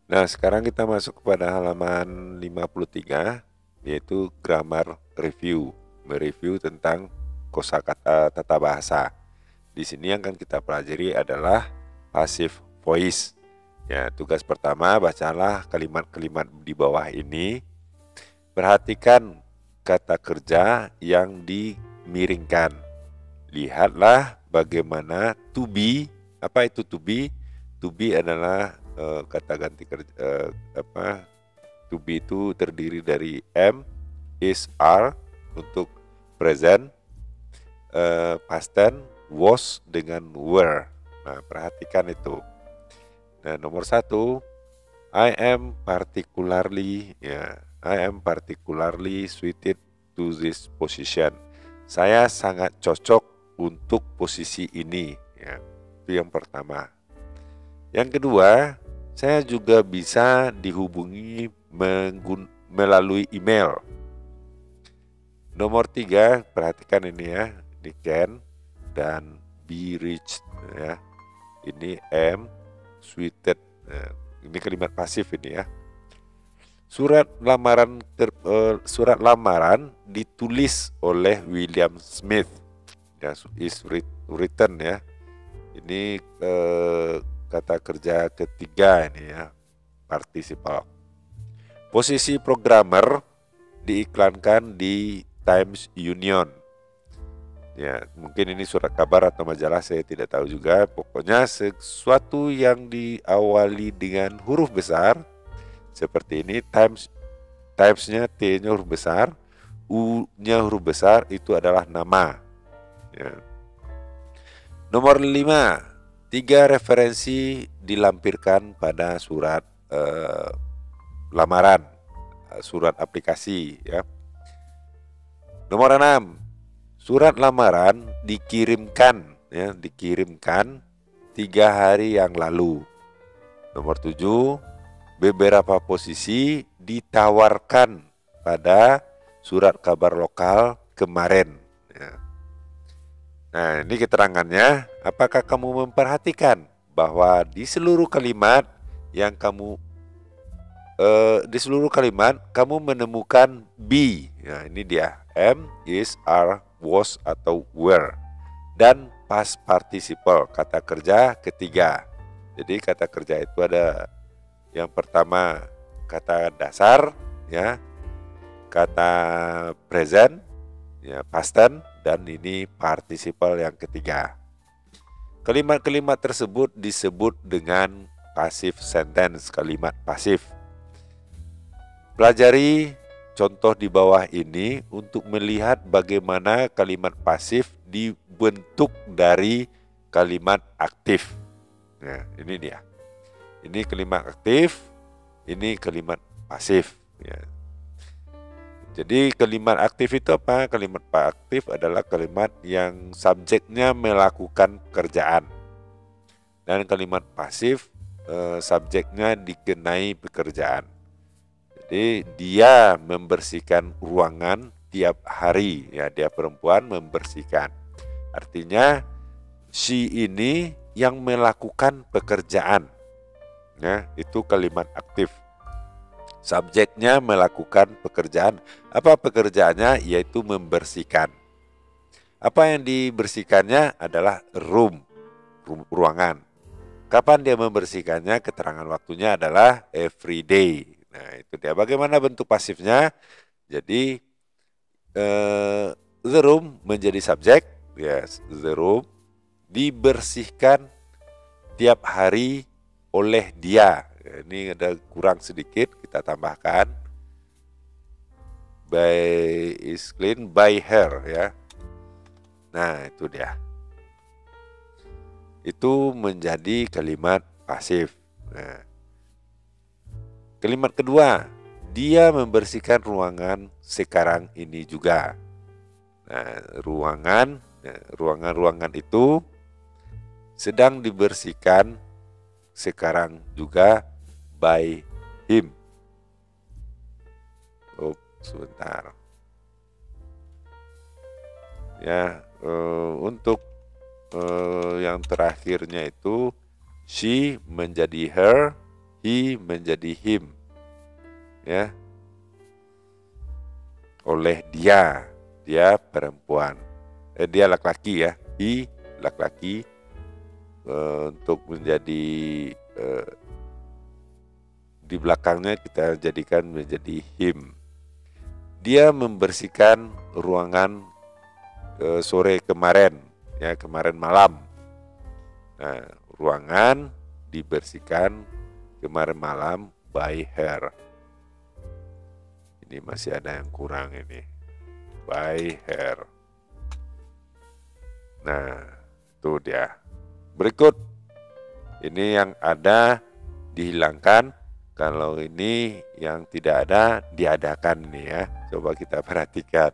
Nah, sekarang kita masuk kepada halaman 53, yaitu grammar review, mereview tentang kosakata tata bahasa. Di sini yang akan kita pelajari adalah passive voice. Ya, tugas pertama, bacalah kalimat-kalimat di bawah ini. Perhatikan kata kerja yang dimiringkan. Lihatlah bagaimana to be. Apa itu to be? To be adalah kata ganti kerja, to be itu terdiri dari am, is, are untuk present, past tense, was dengan were. Nah, perhatikan itu. Nah, nomor satu, I am particularly suited to this position. Saya sangat cocok untuk posisi ini. Ya, itu yang pertama. Yang kedua, saya juga bisa dihubungi melalui email. Nomor tiga, perhatikan ini ya, ini can dan be reached ya. Ini am, suited. Nah, ini kalimat pasif ini ya. Surat lamaran ditulis oleh William Smith. Ya, is written ya. Ini kata kerja ketiga ini ya, participle. Posisi programmer diiklankan di Times Union. Ya, mungkin ini surat kabar atau majalah, saya tidak tahu juga. Pokoknya sesuatu yang diawali dengan huruf besar seperti ini, Times-nya T-nya huruf besar, U-nya huruf besar, itu adalah nama. Ya. Nomor 5, 3 referensi dilampirkan pada surat lamaran, surat aplikasi ya. Nomor 6, surat lamaran dikirimkan 3 hari yang lalu. Nomor 7, beberapa posisi ditawarkan pada surat kabar lokal kemarin ya. Nah, ini keterangannya. Apakah kamu memperhatikan bahwa di seluruh kalimat kamu menemukan be. Nah, ini dia, am, is, are, was atau were, dan past participle, kata kerja ketiga. Jadi kata kerja itu ada yang pertama kata dasar ya, kata present ya, past tense, dan ini participle yang ketiga. Kalimat-kalimat tersebut disebut dengan passive sentence, kalimat pasif. Pelajari contoh di bawah ini untuk melihat bagaimana kalimat pasif dibentuk dari kalimat aktif. Nah, ini dia. Ini kalimat aktif, ini kalimat pasif ya. Jadi kalimat aktif itu apa? Kalimat aktif adalah kalimat yang subjeknya melakukan pekerjaan. Dan kalimat pasif subjeknya dikenai pekerjaan. Jadi dia membersihkan ruangan tiap hari ya, dia perempuan membersihkan. Artinya she ini yang melakukan pekerjaan. Ya, itu kalimat aktif. Subjeknya melakukan pekerjaan. Apa pekerjaannya? Yaitu membersihkan. Apa yang dibersihkannya adalah ruangan. Kapan dia membersihkannya? Keterangan waktunya adalah every day. Nah, itu dia. Bagaimana bentuk pasifnya? Jadi the room menjadi subjek. Yes, the room dibersihkan tiap hari oleh dia. Ini ada kurang sedikit, kita tambahkan is clean by her ya. Nah, itu dia. Itu menjadi kalimat pasif. Nah, kalimat kedua, dia membersihkan ruangan sekarang ini juga. Nah, ruangan itu sedang dibersihkan sekarang juga by him. Sebentar. Ya, untuk yang terakhirnya itu she menjadi her, he menjadi him, ya, oleh dia perempuan, dia laki-laki ya, he laki-laki, untuk menjadi di belakangnya kita jadikan menjadi him. Dia membersihkan ruangan sore kemarin, ya, kemarin malam. Nah, ruangan dibersihkan kemarin malam by her. Ini masih ada yang kurang ini, by her. Nah, itu dia. Berikut ini yang ada dihilangkan. Kalau ini yang tidak ada diadakan nih ya. Coba kita perhatikan.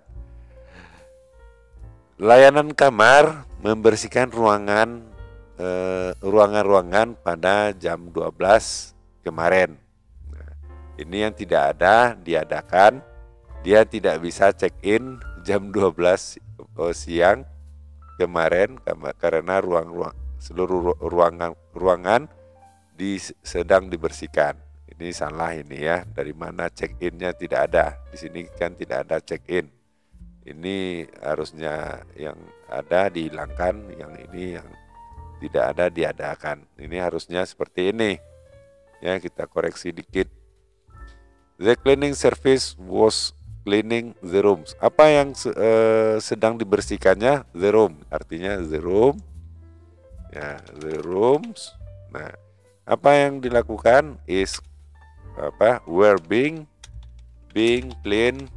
Layanan kamar membersihkan ruangan-ruangan pada jam 12 kemarin. Nah, ini yang tidak ada diadakan. Dia tidak bisa check in jam 12 siang kemarin karena seluruh ruangan sedang dibersihkan. Ini salah ini ya, dari mana check innya tidak ada. Di sini kan tidak ada check in. Ini harusnya yang ada dihilangkan, yang ini yang tidak ada diadakan. Ini harusnya seperti ini. Ya, kita koreksi dikit. The cleaning service was cleaning the rooms. Apa yang sedang dibersihkannya? The room, artinya the room. Ya, the rooms. Nah, apa yang dilakukan is were being cleaned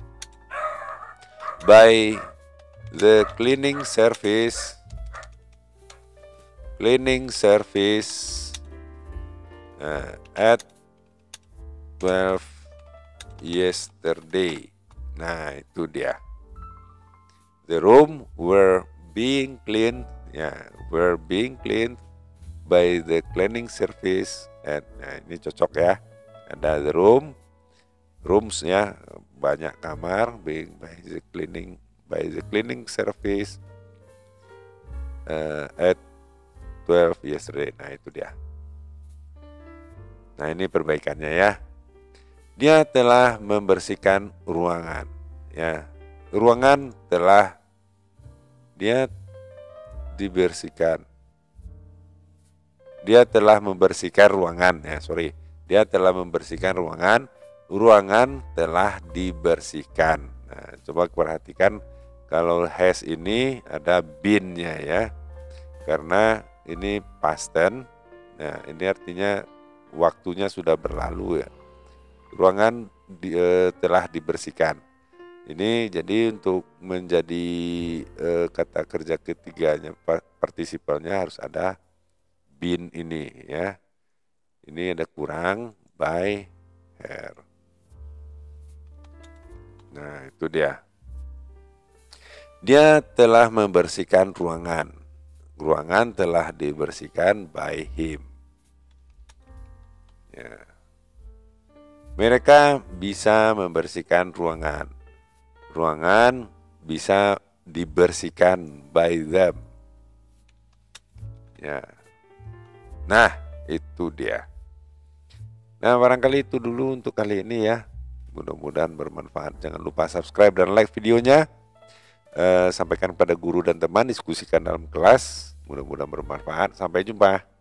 by the cleaning service at 12 yesterday. Nah, itu dia. The room were being cleaned, were being cleaned by the cleaning service at, nah ini cocok ya. Ada the rooms ya, banyak kamar, being by the cleaning service at 12 yesterday. Nah, itu dia. Nah, ini perbaikannya ya. Dia telah membersihkan ruangan, ya. Ruangan telah dia dibersihkan. Dia telah membersihkan ruangan, ya, sorry. Dia telah membersihkan ruangan. Ruangan telah dibersihkan. Nah, coba perhatikan kalau has ini ada been-nya ya. Karena ini past tense. Nah, ini artinya waktunya sudah berlalu ya. Ruangan telah dibersihkan. Ini jadi untuk menjadi kata kerja ketiganya, partisipannya harus ada been ini ya. Ini ada kurang by her. Nah, itu dia. Dia telah membersihkan ruangan. Ruangan telah dibersihkan by him. Ya. Mereka bisa membersihkan ruangan. Ruangan bisa dibersihkan by them. Ya. Nah, itu dia. Nah, barangkali itu dulu untuk kali ini ya. Mudah-mudahan bermanfaat. Jangan lupa subscribe dan like videonya. Sampaikan pada guru dan teman, diskusikan dalam kelas. Mudah-mudahan bermanfaat. Sampai jumpa.